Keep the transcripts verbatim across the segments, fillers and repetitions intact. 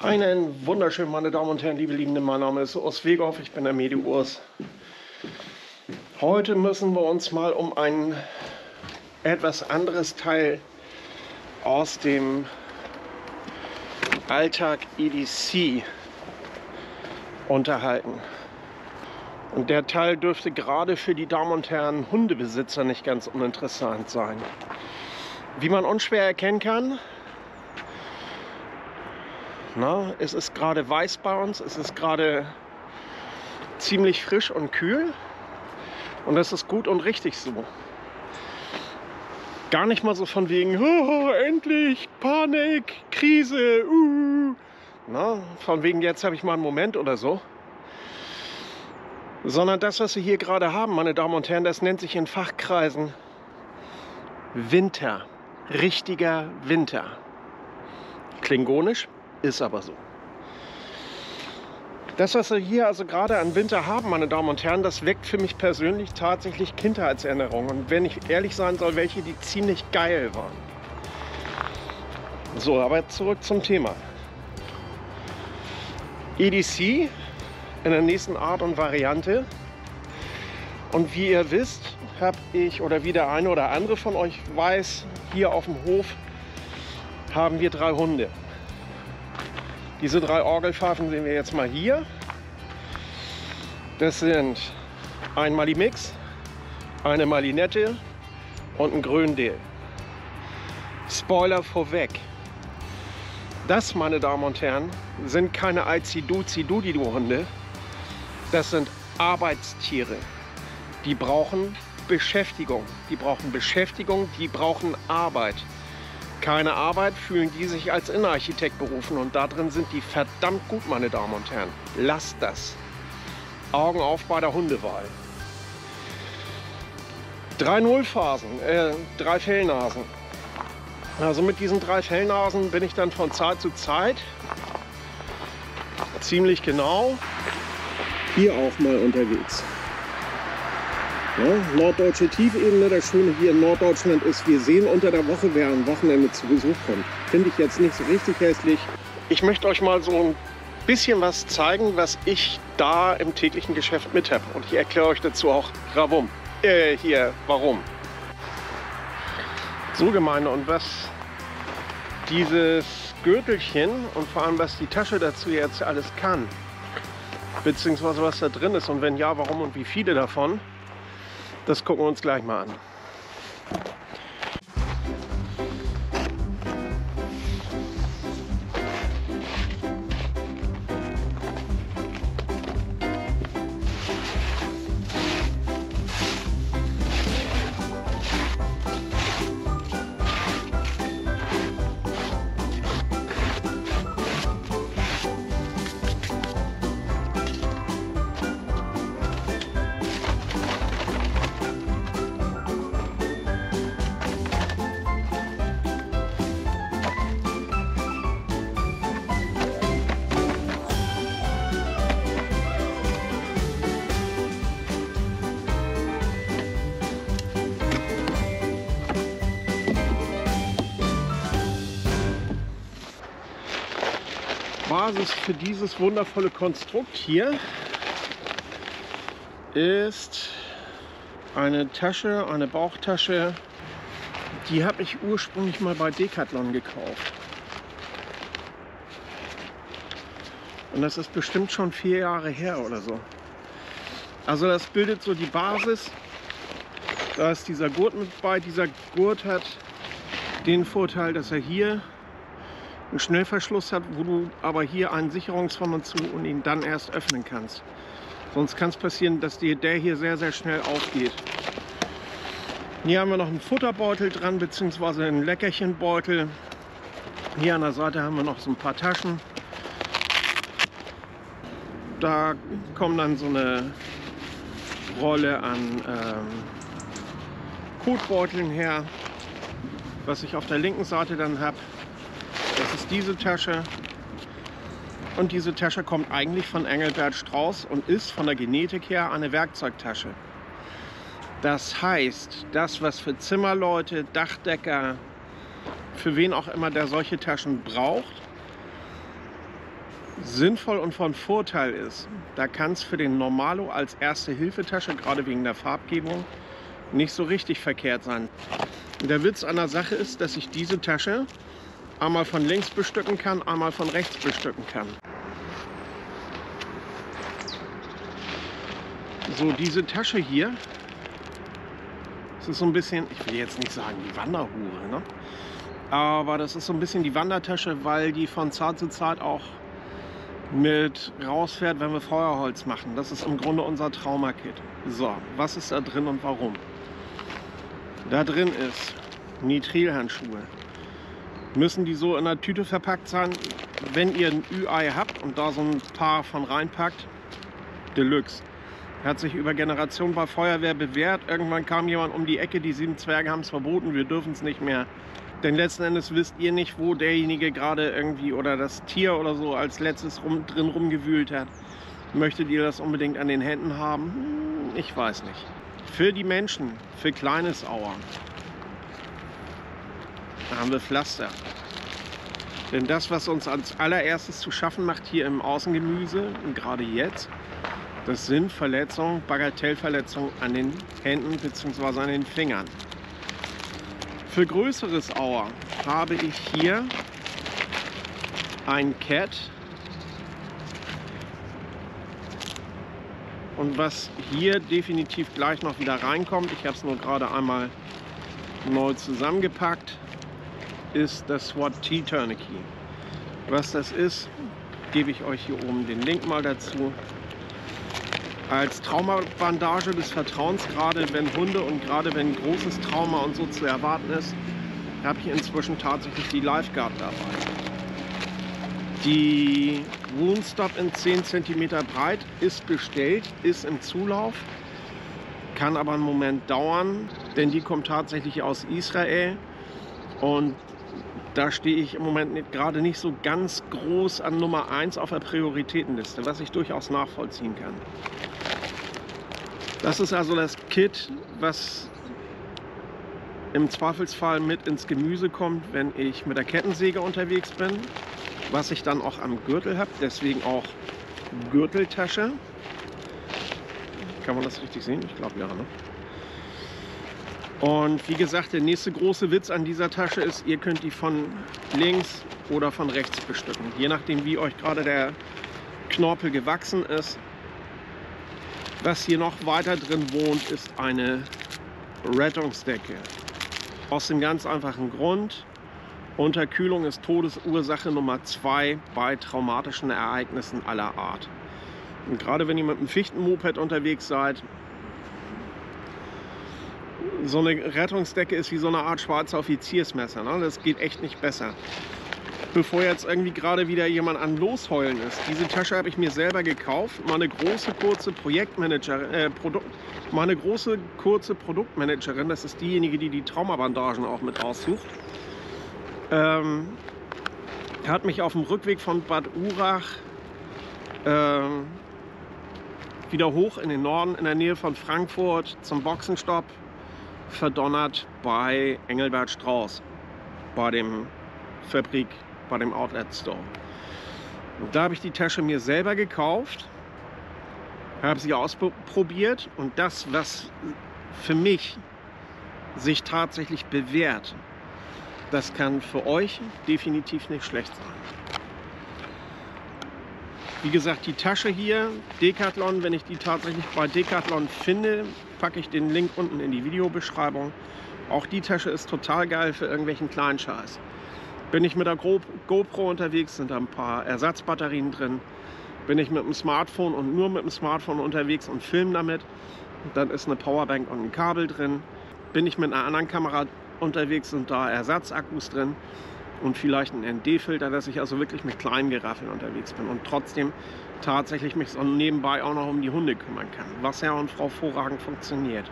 Einen wunderschönen, meine Damen und Herren, liebe Liebende, mein Name ist Urs Wegow, ich bin der Medi-Urs. Heute müssen wir uns mal um ein etwas anderes Teil aus dem Alltag E D C unterhalten. Und der Teil dürfte gerade für die Damen und Herren Hundebesitzer nicht ganz uninteressant sein. Wie man unschwer erkennen kann, na, es ist gerade weiß bei uns, es ist gerade ziemlich frisch und kühl und das ist gut und richtig so. Gar nicht mal so von wegen, oh, endlich, Panik, Krise, uh. na, von wegen jetzt habe ich mal einen Moment oder so. Sondern das, was wir hier gerade haben, meine Damen und Herren, das nennt sich in Fachkreisen Winter, richtiger Winter. Klingonisch. Ist aber so. Das, was wir hier also gerade an Winter haben, meine Damen und Herren, das weckt für mich persönlich tatsächlich Kindheitserinnerungen. Und wenn ich ehrlich sein soll, welche, die ziemlich geil waren. So, aber zurück zum Thema. E D C in der nächsten Art und Variante. Und wie ihr wisst, habe ich, oder wie der eine oder andere von euch weiß, hier auf dem Hof haben wir drei Hunde. Diese drei Orgelpfaffen sehen wir jetzt mal hier. Das sind ein Malimix, eine Malinette und ein Gröndel. Spoiler vorweg. Das, meine Damen und Herren, sind keine Alzi-Duzi-Dudi-Du-Hunde. Das sind Arbeitstiere. Die brauchen Beschäftigung. Die brauchen Beschäftigung, die brauchen Arbeit. Keine Arbeit, fühlen die sich als Innenarchitekt berufen und da drin sind die verdammt gut, meine Damen und Herren. Lasst das. Augen auf bei der Hundewahl. Drei Nullphasen, äh, drei Fellnasen. Also mit diesen drei Fellnasen bin ich dann von Zeit zu Zeit ziemlich genau hier auch mal unterwegs. Ja, norddeutsche Tiefebene, das Schöne hier in Norddeutschland ist, wir sehen unter der Woche, wer am Wochenende zu Besuch kommt. Finde ich jetzt nicht so richtig hässlich. Ich möchte euch mal so ein bisschen was zeigen, was ich da im täglichen Geschäft mit habe. Und ich erkläre euch dazu auch, warum. Äh, hier, warum. So, Gemeinde, und was dieses Gürtelchen und vor allem, was die Tasche dazu jetzt alles kann, beziehungsweise was da drin ist und wenn ja, warum und wie viele davon, das gucken wir uns gleich mal an. Basis für dieses wundervolle Konstrukt hier ist eine Tasche, eine Bauchtasche, die habe ich ursprünglich mal bei Decathlon gekauft. Und das ist bestimmt schon vier Jahre her oder so. Also das bildet so die Basis. Da ist dieser Gurt mit bei. Dieser Gurt hat den Vorteil, dass er hier einen Schnellverschluss hat, wo du aber hier einen Sicherungsrahmen zu und ihn dann erst öffnen kannst. Sonst kann es passieren, dass dir der hier sehr, sehr schnell aufgeht. Hier haben wir noch einen Futterbeutel dran, beziehungsweise einen Leckerchenbeutel. Hier an der Seite haben wir noch so ein paar Taschen. Da kommt dann so eine Rolle an ähm, Kotbeuteln her, was ich auf der linken Seite dann habe. Das ist diese Tasche und diese Tasche kommt eigentlich von Engelbert Strauß und ist von der Genetik her eine Werkzeugtasche. Das heißt, das, was für Zimmerleute, Dachdecker, für wen auch immer, der solche Taschen braucht, sinnvoll und von Vorteil ist, da kann es für den Normalo als Erste-Hilfe-Tasche, gerade wegen der Farbgebung, nicht so richtig verkehrt sein. Der Witz an der Sache ist, dass ich diese Tasche einmal von links bestücken kann, einmal von rechts bestücken kann. So, diese Tasche hier, das ist so ein bisschen, ich will jetzt nicht sagen die Wanderhure, ne? Aber das ist so ein bisschen die Wandertasche, weil die von Zeit zu Zeit auch mit rausfährt, wenn wir Feuerholz machen. Das ist im Grunde unser Trauma-Kit. So, was ist da drin und warum? Da drin ist Nitrilhandschuhe. Müssen die so in der Tüte verpackt sein? Wenn ihr ein Ü-Ei habt und da so ein paar von reinpackt, Deluxe. Hat sich über Generationen bei Feuerwehr bewährt. Irgendwann kam jemand um die Ecke, die sieben Zwerge haben es verboten, wir dürfen es nicht mehr. Denn letzten Endes wisst ihr nicht, wo derjenige gerade irgendwie oder das Tier oder so als letztes rum, drin rumgewühlt hat. Möchtet ihr das unbedingt an den Händen haben? Hm, ich weiß nicht. Für die Menschen, für kleines Auer, da haben wir Pflaster. Denn das, was uns als allererstes zu schaffen macht hier im Außengemüse, und gerade jetzt, das sind Verletzungen, Bagatellverletzungen an den Händen bzw. an den Fingern. Für größeres Auer habe ich hier ein Cat. Und was hier definitiv gleich noch wieder reinkommt, ich habe es nur gerade einmal neu zusammengepackt, ist das SWAT T-Tourniquet. Was das ist, gebe ich euch hier oben den Link mal dazu. Als Traumabandage des Vertrauens, gerade wenn Hunde und gerade wenn großes Trauma und so zu erwarten ist, habe ich inzwischen tatsächlich die Lifeguard dabei. Die Wound Stop in zehn Zentimeter breit ist bestellt, ist im Zulauf, kann aber einen Moment dauern, denn die kommt tatsächlich aus Israel und da stehe ich im Moment nicht, gerade nicht so ganz groß an Nummer eins auf der Prioritätenliste, was ich durchaus nachvollziehen kann. Das ist also das Kit, was im Zweifelsfall mit ins Gemüse kommt, wenn ich mit der Kettensäge unterwegs bin, was ich dann auch am Gürtel habe, deswegen auch Gürteltasche. Kann man das richtig sehen? Ich glaube ja, ne? Und wie gesagt, der nächste große Witz an dieser Tasche ist, ihr könnt die von links oder von rechts bestücken. Je nachdem, wie euch gerade der Knorpel gewachsen ist. Was hier noch weiter drin wohnt, ist eine Rettungsdecke. Aus dem ganz einfachen Grund, Unterkühlung ist Todesursache Nummer zwei bei traumatischen Ereignissen aller Art. Und gerade wenn ihr mit einem Fichtenmoped unterwegs seid, so eine Rettungsdecke ist wie so eine Art Schweizer Offiziersmesser, ne? Das geht echt nicht besser. Bevor jetzt irgendwie gerade wieder jemand an Losheulen ist. Diese Tasche habe ich mir selber gekauft. Meine große, kurze Projektmanager, äh, Produkt, meine große, kurze Produktmanagerin, das ist diejenige, die die Traumabandagen auch mit aussucht, ähm, hat mich auf dem Rückweg von Bad Urach ähm, wieder hoch in den Norden, in der Nähe von Frankfurt, zum Boxenstopp verdonnert bei Engelbert Strauß, bei dem Fabrik, bei dem Outlet Store. Und da habe ich die Tasche mir selber gekauft, habe sie ausprobiert und das, was für mich sich tatsächlich bewährt, das kann für euch definitiv nicht schlecht sein. Wie gesagt, die Tasche hier, Decathlon, wenn ich die tatsächlich bei Decathlon finde, packe ich den Link unten in die Videobeschreibung. Auch die Tasche ist total geil für irgendwelchen kleinen Scheiß. Bin ich mit der GoPro unterwegs, sind da ein paar Ersatzbatterien drin. Bin ich mit dem Smartphone und nur mit dem Smartphone unterwegs und filme damit, dann ist eine Powerbank und ein Kabel drin. Bin ich mit einer anderen Kamera unterwegs, sind da Ersatzakkus drin und vielleicht ein N D-Filter, dass ich also wirklich mit kleinen Geraffeln unterwegs bin und trotzdem tatsächlich mich so nebenbei auch noch um die Hunde kümmern kann, was Herr und Frau hervorragend funktioniert.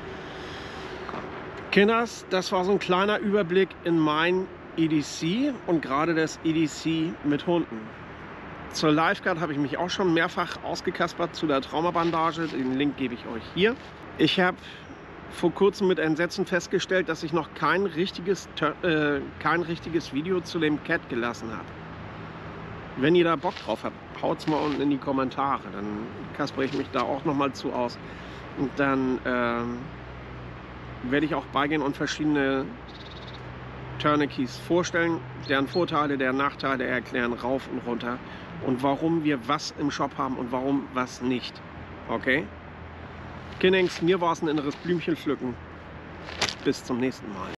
Kinders, das war so ein kleiner Überblick in mein E D C und gerade das E D C mit Hunden. Zur Lifeguard habe ich mich auch schon mehrfach ausgekaspert, zu der Traumabandage, den Link gebe ich euch hier. Ich habe vor kurzem mit Entsetzen festgestellt, dass ich noch kein richtiges, äh, kein richtiges Video zu dem Cat gelassen habe. Wenn ihr da Bock drauf habt, haut's mal unten in die Kommentare. Dann kasper ich mich da auch noch mal zu aus. Und dann ähm, werde ich auch beigehen und verschiedene Turnkeys vorstellen, deren Vorteile, deren Nachteile erklären, rauf und runter. Und warum wir was im Shop haben und warum was nicht. Okay? Kinnings, mir war es ein inneres Blümchen pflücken. Bis zum nächsten Mal.